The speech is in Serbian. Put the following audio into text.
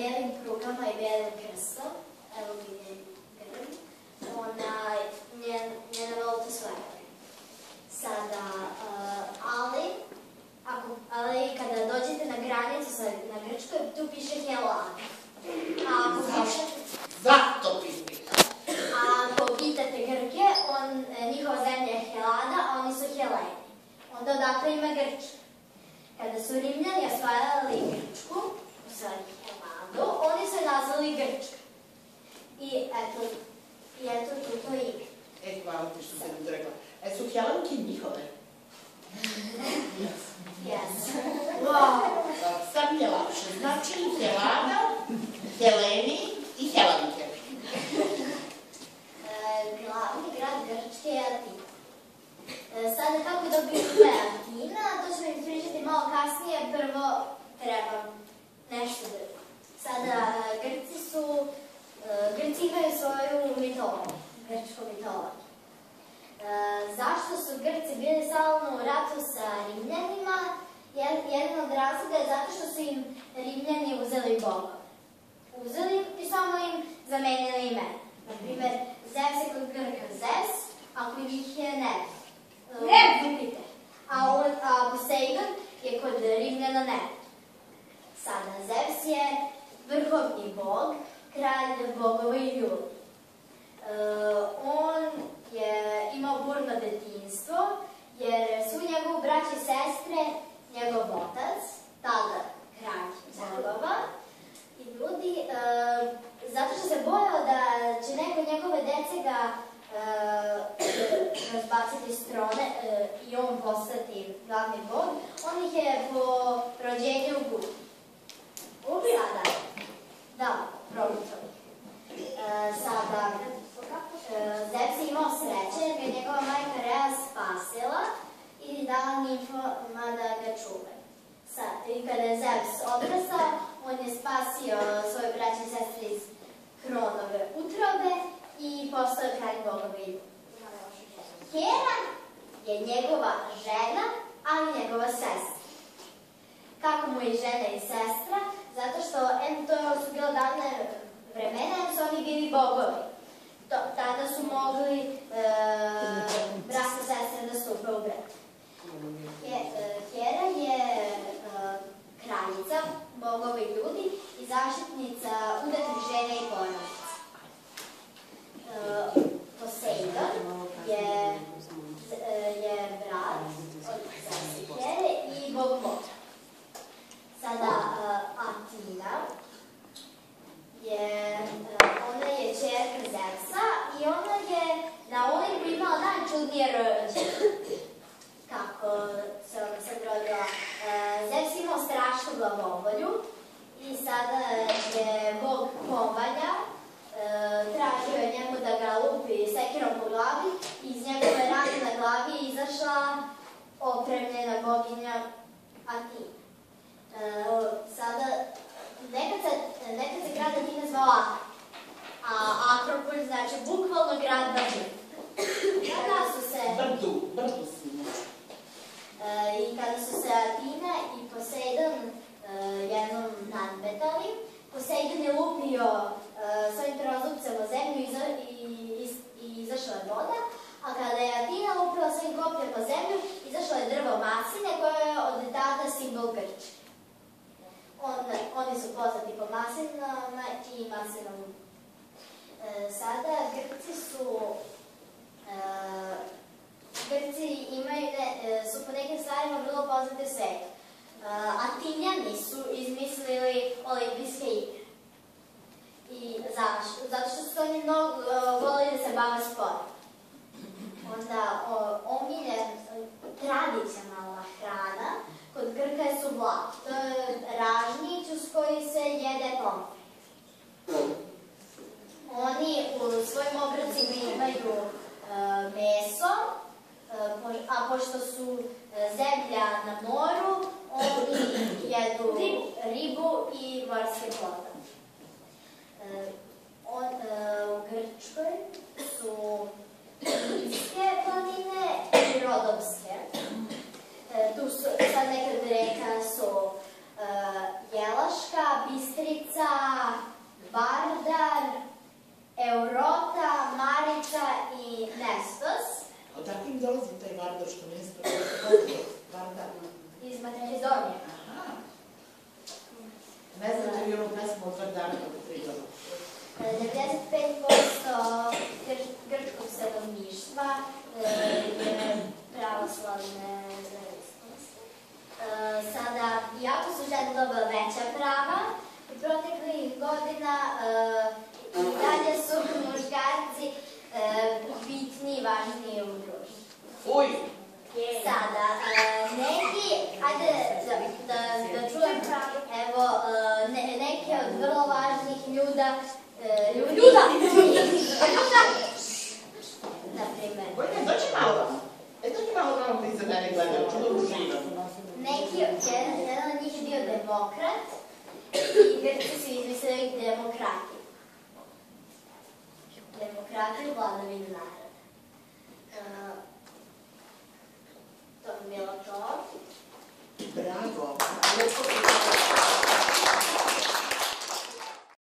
belim prugama i belim krstom. Evo mi je grb. Njena volta svoje. Sada, ali kada dođete na granicu na Grčkoj, tu piše Helada. Zato piše. Ako pitate Grke, njihova zemlja je Helada, a oni su Heleni. Onda odakle ima Grčka. Kada su Rimljani osvajali Grčku, osvajali Heladu, oni su je nazvali Grčka. I eto tu to ime. Hvala ti što sam mi rekla. Su Helenke njihove? Yes. Sad mi je lakše. Znači Helada, Heleni i Helenke. Glavni grad Grčke je Atina. Sada kako dobiju ime Atina, to ćemo ispričati malo kasnije. Prvo treba nešto drugo. Sada Grci imaju svoju mitologiju, grčku mitologiju. Zašto su Grci bili stalno u ratu sa Rimljanima? Jedan od razloga je zato što su im Rimljani uzeli bogove. Uzeli i samo im zamenili ime. Naprimer, Zeus je kod Grka Zeus, a kod njih je Jupiter. A Poseidon je kod Rimljana Neptun. Sada, Zeus je vrhovni bog, kralj bogova i ljudi. On je imao burno detinjstvo, jer su njegovu braći i sestre njegov otac, tada kralj bogova i ljudi, zato što se bojao da će neko njegove dece ga razbaciti s trone i on postati glavni bog, on ih je po rođenju ubio. Sada, da, probitao ih. Sada, Zeus je imao sreće jer ga njegova majka Rea spasila i dala nimfama da ga čuvaju. I kada je Zeus odrastao, on je spasio svoje braće i sestre iz Kronove utrobe i postao je kralj bogovi. Hera je njegova žena, ali njegova sestra. Kako mu je žena i sestra? Zato što to su bilo davne vremena, su oni bili bogovi. Tada su mogli brat i sestra da stupe u brak. Hera je kraljica, bogova i ljudi i zaštitnica udatih žena i porodica. Poseidon je brat od Here i bog mora. Sada Atina ona je ćerka Zeusa i ona je na Olimpu imala najčudnije rođenje. Kako se ona sad rodila? Zeus imao strašnu glavobolju i sada je bog Kovalja tražio je njemu da ga lupi sekirom po glavi i iz njegove rane na glavi je izašla opremljena boginja Atina. Sada, nekad se grad Atina zvao Akropolj, a Akropolj znači bukvalno grad na brdu. Brdu si. I kada su se Atina i Poseidon jednom nadmetali, Poseidon je lupio svojim trozupcem o zemlju i izašla je voda, a kada je Atina lupila svojim kopljem o zemlju, izašlo je drvo masline koje je od tada simbol Grčke. Oni su poznati po maslinama i maslinom. Sada Grci su po nekim stvarima vrlo poznati u svetu. Atinjani su izmislili olimpijske igre. I zašto? Zato što su oni mnogo volili da se bave sportom. Onda tradicionalna hrana kod Grka je suvlaki. To je ražnjić uz koji se jede pomfrit. Oni u svojim obrocima imaju meso, a pošto su zemlja na moru, oni jedu ribu i morske plodove. U Grčkoj su Rimske planine i Rodopske. Tu sad nekad reka su Jelaška, Bistrica, Odakle im dolazi taj Vardar što mjesto? Vardar. Iz Makedonije. Aha. Ne znate vi ovu pesmu od Vardara kako pridomu? 95% grčkog stanovništva je pravoslavne veroispovesti. Sada, iako su žene dobile veća prava, u proteklih godina i dalje su muškarci bitni i važniji u društvu. Uj! Sada, neki, ajde da čujem, evo, neke od vrlo važnih ljuda, na primer. Vojna, dođi malo. Dođi malo koji za mene gledaju, čudo uživam. Jedan od njih je bio demokrat i Grci su izmislili demokratiju. Demokratiju vladavinu naroda.